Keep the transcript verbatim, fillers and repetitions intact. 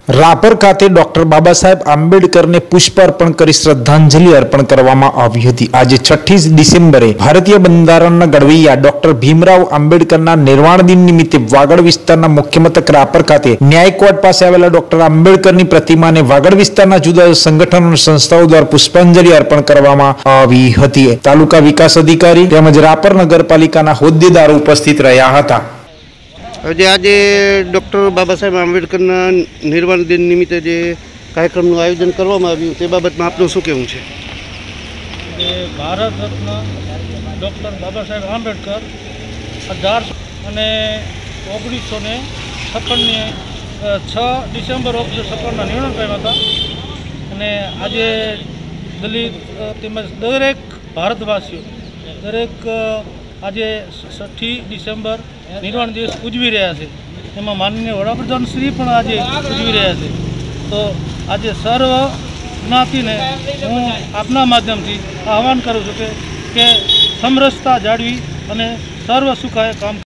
रापर खाते डॉक्टर बाबा साहेब आंबेडकर ने पुष्प अर्पण कर श्रद्धांजलि अर्पण करवामां आवी हती। आज छठी डिसेम्बरे भारतीय बंधारणना घडवैया डॉक्टर भीमराव आंबेडकरना निर्वाण दिन निमित्ते वागड़ विस्तारना मुख्य मथक रापर खाते न्याय कोर्ट पासे आवेला डॉक्टर आंबेडकरनी प्रतिमाने वागड़ विस्ताરના जुदा जुदा संगठनों અને સંસ્થાઓ દ્વારા પુષ્પાંજલિ અર્પણ કરવામાં આવી હતી। તાલુકા વિકાસ અધિકારી તેમજ રાપર નગરપાલિકાના હોદ્દેદારો ઉપસ્થિત રહ્યા હતા। आज आज डॉक्टर बाबा साहेब आंबेडकर निर्वाण दिन निमित्ते जे कार्यक्रम आयोजन करवामां आव्युं ते बाबतमां आपनुं शुं कहेवुं छे? भारत रत्न डॉक्टर बाबा साहेब आंबेडकर अठार अने ओगनीस सौ ने छप्पन ने छ डिसेम्बर ओगनीस सौ छप्पन निर्णय पाम्या हता। अने आज दलित तेमज दरेक भारतवासीओ दरेक आज छठी डिसेम्बर निर्वाण दिवस उजवी रह्या छे। एमां माननीय वडाप्रधान श्री पण आज उजवी रह्या छे। तो आज सर्व ज्ञातिने हूँ आपना माध्यमथी आह्वान करूँ छूं के समरसता जाळवी अने सर्व सुखाय काम